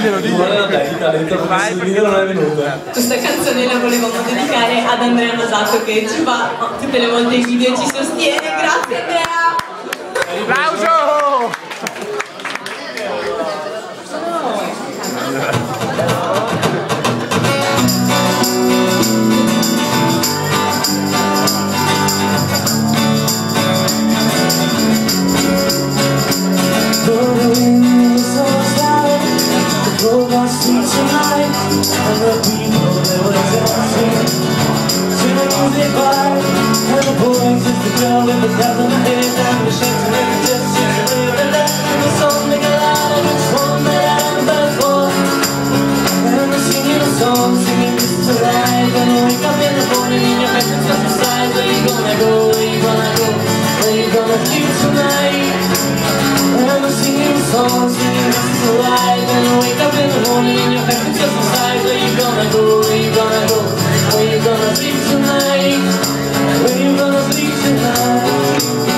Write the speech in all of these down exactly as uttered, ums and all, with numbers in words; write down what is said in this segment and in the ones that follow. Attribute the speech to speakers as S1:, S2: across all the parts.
S1: diglielo, diglielo. Non è venuta.
S2: Questa canzone la volevamo dedicare ad Andrea Nasato che ci fa tutte le volte i video e ci sostiene. Grazie Andrea!
S1: Applauso!
S3: And the people they were dancing to the music bar, and the boys is the girl with the cap on the head and the shakes and the just to live and let the song make a loud and it's one that I'm bad for. And they're singing a song, singing this to life, and you wake up in the morning and your head is just beside. Where you gonna go, where you gonna go, where you gonna sleep tonight? And they're singing a song, singing this to life, and you wake up in the morning and your head is just beside. Where you gonna go, where you gonna go, where you gonna sleep tonight? Where you gonna sleep tonight?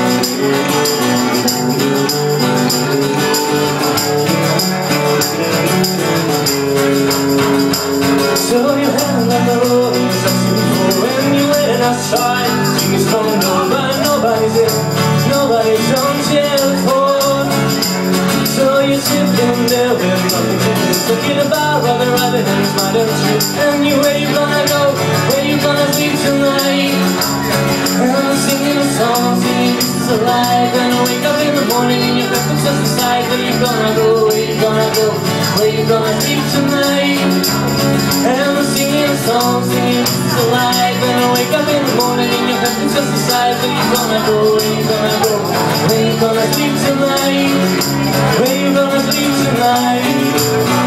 S3: So you're heading on the road, you're sexy before when you waiting outside. Singing strong, nobody, nobody's in, nobody's on telephone. So you're sitting there with nothing to do, thinking about Robin, Robin and his mind and truth. And you, where you gonna go, where you gonna sleep tonight? And I'm singing a song, singing this is alive. And I wake up in the morning and your breakfast just beside. Where you gonna go, where you gonna go, where you gonna sleep tonight? And I'm singing a song, singing this is alive. And I wake up in the morning and your breakfast just beside. Where you gonna go, where you gonna go, where you gonna sleep tonight? Where you gonna sleep tonight?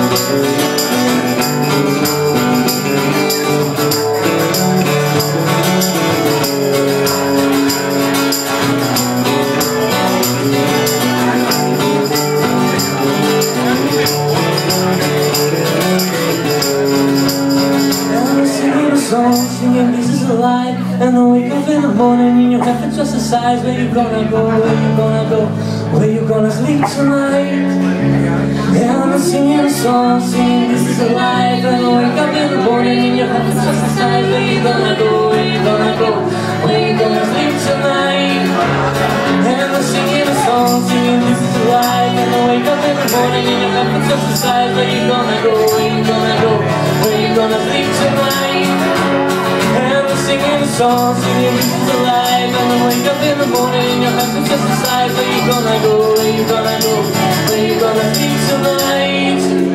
S3: Singing this is a lie, and I wake up in the morning and your head just the size. Where you gonna go, where you gonna go, where you gonna sleep tonight? Yeah, I'm singing a song, singing this is a lie, and I wake up in the morning and your head just the size. Where you gonna go, where you gonna go, where you gonna sleep tonight? And I'm singing a song, singing this is a lie, and I wake up in the morning and your head just the size. Where you gonna go, where you gonna go, where you gonna sleep tonight? And I'm singing a song, singing this is alive. And I wake up in the morning and your head is just beside. Where you gonna go, where you gonna go, where you gonna sleep tonight?